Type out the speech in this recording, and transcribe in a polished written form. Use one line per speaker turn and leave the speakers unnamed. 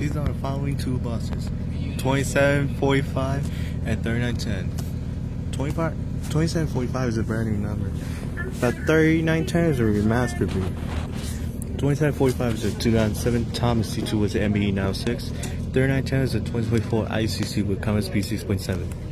These are the following two buses: 2745 and 3910. 2745 is a brand new number, but 3910 is a remastered beat. 2745 is a 2007 Thomas C2 with the MBE 906. 3910 is a 2024 ICC with Common Speed 6.7.